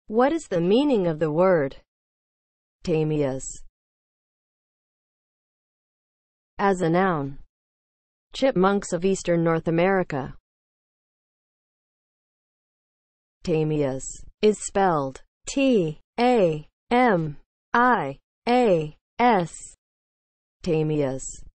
What is the meaning of the word TAMIAS as a noun? Chipmunks of eastern North America. TAMIAS is spelled T-A-M-I-A-S. TAMIAS.